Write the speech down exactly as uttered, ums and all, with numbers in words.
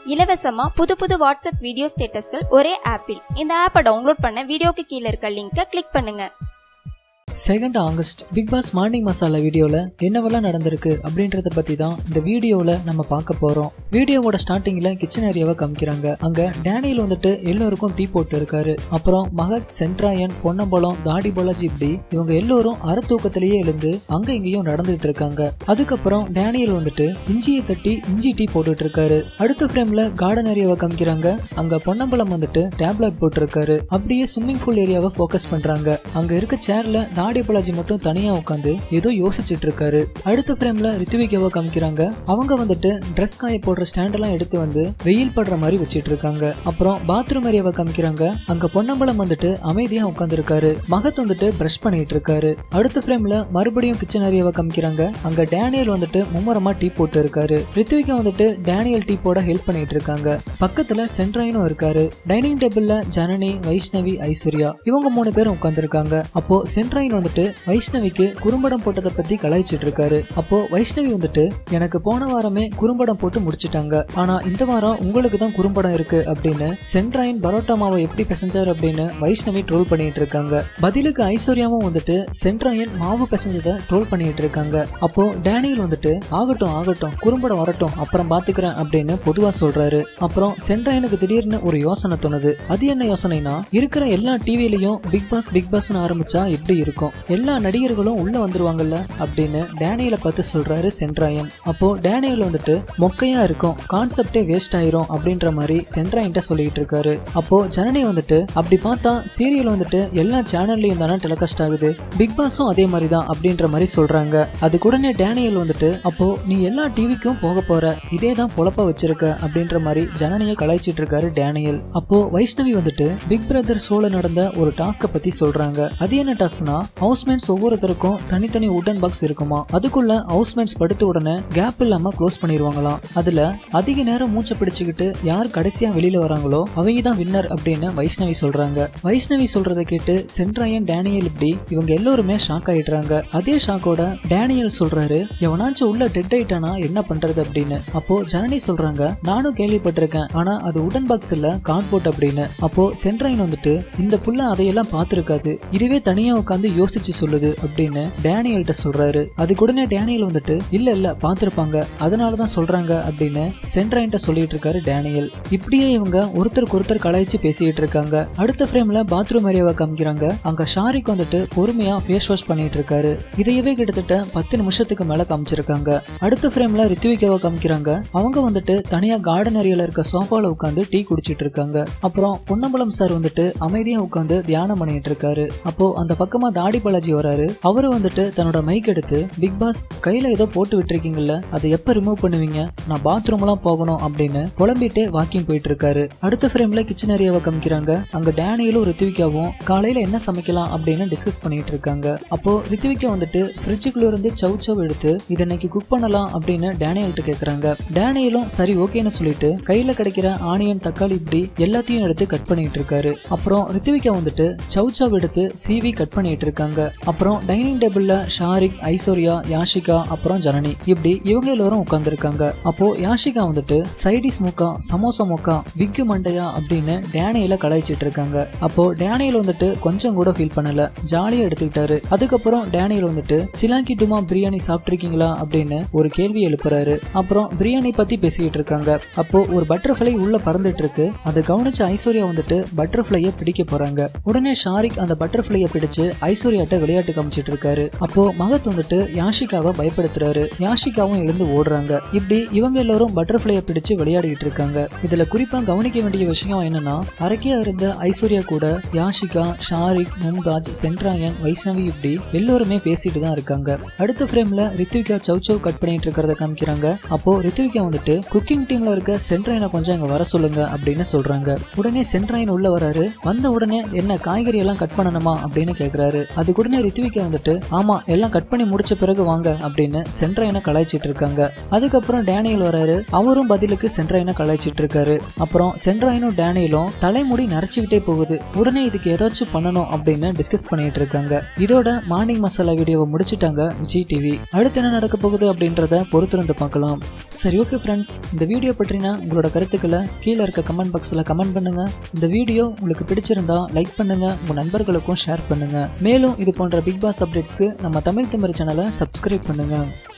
இலவசமா புது புது வாட்ஸ்அப் வீடியோ ஸ்டேட்டஸ்கள் ஒரே ஆப்பில். இந்த ஆப்பை டவுன்லோட் பண்ண வீடியோக்கு கீழே இருக்க லிங்கை கிளிக் பண்ணுங்க. Second August big boss morning masala வீடியோவில் என்னவெல்லாம் நடந்திருக்கு அப்படின்றத பற்றி தான் இந்த வீடியோவில் நம்ம பார்க்க போகிறோம். வீடியோவோட ஸ்டார்டிங்கில் கிச்சன் ஏரியாவை காமிக்கிறாங்க. அங்கே டேனியல் வந்துட்டு எல்லோருக்கும் டீ போட்டு இருக்காரு. அப்புறம் மகத், சென்ட்ராயன், பொன்னம்பலம், தாடி பாலாஜி இப்படி இவங்க எல்லோரும் அறத்தூக்கத்திலேயே எழுந்து அங்கே இங்கேயும் நடந்துட்டு இருக்காங்க. அதுக்கப்புறம் டேனியல் வந்துட்டு இஞ்சியை தட்டி இஞ்சி டீ போட்டுட்டு இருக்காரு. அடுத்த ஃப்ரேம்ல கார்டன் ஏரியாவை காமிக்கிறாங்க. அங்கே பொன்னம்பலம் வந்துட்டு டேப்லெட் போட்டு இருக்காரு. அப்படியே ஸ்விம்மிங் பூல் ஏரியாவை ஃபோக்கஸ் பண்றாங்க. அங்கே இருக்க சேர்ல தாடி பாலாஜி மட்டும் தனியா உட்காந்து ஏதோ யோசிச்சுட்டு இருக்காரு. அடுத்த ஃப்ரேம்ல ரித்விகாவை காமிக்கிறாங்க. அவங்க வந்துட்டு ட்ரெஸ் காய போடுற ஸ்டாண்ட் எல்லாம் எடுத்து வந்து வெயில் படுற மாதிரி வச்சிட்டு இருக்காங்க. அப்புறம் பாத்ரூம் ஏரியாவை காமிக்கிறாங்க. அங்க பொன்னம்பலம் வந்துட்டு அமைதியா உட்கார்ந்து இருக்காரு. மகத் வந்துட்டு பிரஷ் பண்ணிட்டு இருக்காரு. அடுத்த ஃப்ரேம்ல மறுபடியும் கிச்சன் ஏரியாவை காமிக்கிறாங்க. அங்க டேனியல் வந்துட்டு மும்மரமா டீ போட்டு இருக்காரு. ரித்விகா வந்துட்டு டேனியல் டீ போட ஹெல்ப் பண்ணிட்டு இருக்காங்க. பக்கத்துல சென்ட்ராயனும் இருக்காரு. டைனிங் டேபிள்ல ஜனனி, வைஷ்ணவி, ஐஸ்வர்யா இவங்க மூணு பேரும் உட்கார்ந்து இருக்காங்க. அப்போ சென்ட்ராயன் வந்துட்டு வைஷ்ணவிக்கு குறும்படம் போட்டதை பத்தி கலாய்ச்சிட்டு இருக்காரு. அப்போ வைஷ்ணவி வந்துட்டு எனக்கு போன வாரமே குறும்படம் போட்டு முடிச்சிட்டாங்க, ஆனா இந்த வாரம் உங்களுக்கு தான் குறும்படம் இருக்கு அப்படின்னு சென்ட்ராயன் பரோட்டா மாவை எப்படி பிசைஞ்சார் அப்படின்னு வைஷ்ணவி ட்ரோல் பண்ணிட்டு இருக்காங்க. பதிலுக்கு ஐஸ்வர்யாவும் வந்துட்டு சென்ட்ராயன் மாவு பிசைஞ்சதை ட்ரோல் பண்ணிட்டு இருக்காங்க. அப்போ டேனியல் வந்துட்டு ஆகட்டும் ஆகட்டும் குறும்படம் வரட்டும் அப்புறம் பாத்துக்கிறேன் அப்படின்னு பொதுவா சொல்றாரு. அப்புறம் சென்ட்ராயனுக்கு திடீர்னு ஒரு யோசனை தோணுது. அது என்ன யோசனைனா, இருக்கிற எல்லா டிவிலையும் பிக் பாஸ் பிக் பாஸ் ஆரம்பிச்சா எப்படி இருக்கும், எல்லா நடிகர்களும் உள்ள வந்துருவாங்கல்ல அப்படின்னு டேனியலை பார்த்து சொல்றாரு சென்ட்ராயன். அப்போ டேனியல் வந்துட்டு மொக்கையா இருக்கும், கான்செப்டே வேஸ்ட் ஆயிரும் அப்படின்ற மாதிரி சென்ட்ராயன்ட்ட சொல்லிட்டு இருக்காரு. அப்போ ஜனனி வந்துட்டு அப்படி பார்த்தா சீரியல் வந்துட்டு எல்லா சேனல்லையும் தானே டெலிகாஸ்ட் ஆகுது, பிக் பாஸும் அதே மாதிரி தான் அப்படின்ற மாதிரி சொல்றாங்க. அதுக்கு உடனே டேனியல் வந்துட்டு அப்போ நீ எல்லா டிவிக்கும் போக போற, இதே தான் பொழப்பா வச்சிருக்க அப்படின்ற மாதிரி ஜனனியை கலாய்ச்சிட்டு இருக்காரு டேனியல். அப்போ வைஷ்ணவி வந்துட்டு பிக் பிரதர் ஷோல நடந்த ஒரு டாஸ்க பத்தி சொல்றாங்க. அது என்ன டாஸ்க்னா, ஹவுஸ்மேட்ஸ் ஒவ்வொருத்தருக்கும் தனித்தனி உடன் பாக்ஸ் இருக்குமா, அதுக்குள்ள ஹவுஸ்மேட்ஸ் படுத்த உடனே கேப் இல்லாம க்ளோஸ் பண்ணிடுவாங்களாம். அதுல அதிக நேரம் மூச்சை பிடிச்சுக்கிட்டு யார் கடைசியா வெளியில வராங்களோ அவங்க தான் வின்னர் அப்படின்னு வைஷ்ணவி சொல்றாங்க. வைஷ்ணவி சொல்றதை கேட்டு சென்ட்ராயன், டேனியல் இப்படி இவங்க எல்லாருமே ஷாக் ஆயிடுறாங்க. அதே ஷாக்கோட டேனியல் சொல்றாரு, எவனாச்சும் உள்ள டெட் ஆயிட்டானா என்ன பண்றது அப்படின்னு. அப்போ ஜனனி சொல்றாங்க, நானும் கேள்விப்பட்டிருக்கேன், ஆனா அது உடன் பாக்ஸ் இல்ல கார்ட்போர்ட் அப்படின்னு. அப்போ சென்ட்ராயன் வந்துட்டு இந்த புள்ள அதையெல்லாம் பார்த்திருக்காது, இதுவே தனியா உட்காந்து யோசிச்சு சொல்லுது அப்படின்னு டேனியல்ட்ட சொல்றாரு. அதுக்கு உடனே டேனியல் வந்துட்டு இல்ல இல்ல பாத்திருப்பாங்க அதனாலதான் சொல்றாங்க அப்படின்னு சென்ட்ராயன்ட்ட சொல்லிட்டு இருக்காரு டேனியல். இப்படியே இவங்க ஒருத்தருக்கு ஒருத்தர் கலாய்ச்சி பேசிட்டு இருக்காங்க. அடுத்த ஃப்ரேம்ல பாத்ரூம் ஏரியாவை காமிக்கிறாங்க. அங்க ஷாரிக் வந்துட்டு பொறுமையா ஃபேஸ் வாஷ் பண்ணிட்டு இருக்காரு. இதையவே கிட்டத்தட்ட பத்து நிமிஷத்துக்கு மேல காமிச்சிருக்காங்க. அடுத்த ஃப்ரேம்ல ரித்விகாவை காமிக்கிறாங்க. அவங்க வந்துட்டு தனியா கார்டன் ஏரியால இருக்க சோஃபால உட்காந்து டீ குடிச்சிட்டு இருக்காங்க. அப்புறம் பொன்னம்பலம் சார் வந்துட்டு அமைதியா உட்காந்து தியானம் பண்ணிட்டு இருக்காரு. அப்போ அந்த பக்கமா தாடி பாலாஜி வராரு. அவரு வந்துட்டு தன்னோட மைக் எடுத்து பிக் பாஸ் கையில ஏதோ போட்டு விட்டுருக்கீங்கல்ல, அதை எப்ப ரிமூவ் பண்ணுவீங்க, நான் பாத்ரூம் எல்லாம் போகணும் அப்படின்னு புலம்பிட்டு வாக்கிங் போயிட்டு இருக்காரு. அடுத்த ஃப்ரேம்ல கிச்சன் ஏரியாவை காமிக்கிறாங்க. அங்க டேனியலும் ரித்விகாவும் காலையில என்ன சமைக்கலாம் அப்படின்னு டிஸ்கஸ் பண்ணிட்டு இருக்காங்க. அப்போ ரித்விகா வந்துட்டு ஃப்ரிட்ஜுக்குள்ள இருந்து சவ் சவ் எடுத்து இதை இன்னைக்கு குக் பண்ணலாம் அப்படின்னு டேனியல்கிட்ட கேக்குறாங்க. டேனியலும் சரி ஓகேன்னு சொல்லிட்டு கையில கிடைக்கிற ஆனியன், தக்காளி இப்படி எல்லாத்தையும் எடுத்து கட் பண்ணிட்டு இருக்காரு. அப்புறம் ரித்விகா வந்துட்டு சவ் சவ் எடுத்து சீவி கட் பண்ணிட்டு இருக்காங்க. அப்புறம் டைனிங் டேபிள்ல ஷாரிக், ஐஸ்வர்யா, யாஷிகா அப்புறம் ஜனனி இப்படி இவங்க எல்லாரும் உட்கார்ந்து இருக்காங்க. அப்போ யாஷிகா வந்துட்டு சைடிஸ் மூக்கா, சமோசா மூக்கா, விக்கு மண்டையா அப்படின்னு டேனியல கலாய்ச்சிட்டு இருக்காங்க. அப்போ டேனியல் வந்துட்டு கொஞ்சம் கூட ஃபீல் பண்ணல, ஜாலியா எடுத்துக்கிட்டாரு. அதுக்கப்புறம் டேனியல் வந்துட்டு சிலாங்கி டுமா பிரியாணி சாப்பிட்டிருக்கீங்களா அப்படின்னு ஒரு கேள்வி எழுப்புறாரு. அப்புறம் பிரியாணி பத்தி பேசிக்கிட்டு இருக்காங்க. அப்போ ஒரு பட்டர்ஃப்ளை உள்ள பறந்துட்டு இருக்கு. அதை கவனிச்ச ஐஸ்வர்யா வந்துட்டு பட்டர்ஃப்ளைய பிடிக்க போறாங்க. உடனே ஷாரிக் அந்த பட்டர்ஃப்ளைய பிடிச்சு ஐஸ்வர்யாட்ட விளையாட்டு காமிச்சிட்டு இருக்காரு. அப்போ மகத் வந்துட்டு யாஷிகாவை பயப்படுத்துறாரு. யாஷிகாவும் எழுந்து ஓடுறாங்க. இப்படி இவங்க எல்லாரும் பட்டர்ஃப்ளைய பிடிச்சு விளையாடிட்டு இருக்காங்க. இதுல குறிப்பா கவனிக்க வேண்டிய விஷயம் என்னன்னா, அரக்கியா இருந்த ஐஸ்வர்யா கூட யாஷிகா, ஷாரிக், மும்தாஜ், சென்ட்ராயன், வைஷ்ணவி இப்படி எல்லாருமே பேசிட்டு தான் இருக்காங்க. அடுத்த ஃப்ரேம்ல ரித்விகா சவ் சவ் கட் பண்ணிட்டு இருக்கிறத காமிக்கிறாங்க. அப்போ ரித்விகா வந்துட்டு குக்கிங் டீம்ல இருக்க சென்ட்ராயனை கொஞ்சம் அங்க வர சொல்லுங்க அப்படின்னு சொல்றாங்க. உடனே சென்ட்ராயன் உள்ள வராரு. வந்த உடனே என்ன காய்கறி எல்லாம் கட் பண்ணணுமா அப்படின்னு கேக்குறாரு. அது உடனே ரித்விகா வந்துட்டு ஆமா எல்லாம் கட் பண்ணி முடிச்ச பிறகு வாங்க அப்படின்னு சென்ட்ரையனை கலாய்ச்சிட்டு இருக்காங்க. அதுக்கப்புறம் டேனியல் வராரு. அவரும் பதிலுக்கு சென்ட்ரையனை கலாய்ச்சிட்டு இருக்காரு. அப்புறம் சென்ட்ரையனும் டேனியலும் தலைமுடி நரைச்சுக்கிட்டே போகுது. உடனே இதுக்கு ஏதாச்சும் பண்ணணும் அப்படின்னு டிஸ்கஸ் பண்ணிட்டு இருக்காங்க. இதோட மார்னிங் மசாலா வீடியோவை முடிச்சிட்டாங்க விஜய் டிவி. அடுத்து என்ன நடக்க போகுது அப்படின்றத பொறுத்திருந்து பார்க்கலாம். சரி, ஓகே ஃப்ரெண்ட்ஸ், இந்த வீடியோ பற்றின உங்களோட கருத்துக்களை கீழே இருக்க கமெண்ட் பாக்ஸ்ல கமெண்ட் பண்ணுங்க. இந்த வீடியோ உங்களுக்கு பிடிச்சிருந்தா லைக் பண்ணுங்க, உங்க நண்பர்களுக்கும் ஷேர் பண்ணுங்க. மேலும் இது போன்ற பிக் பாஸ் அப்டேட்ஸ்க்கு நம்ம தமிழ் திமிரு சேனலை சப்ஸ்கிரைப் பண்ணுங்க.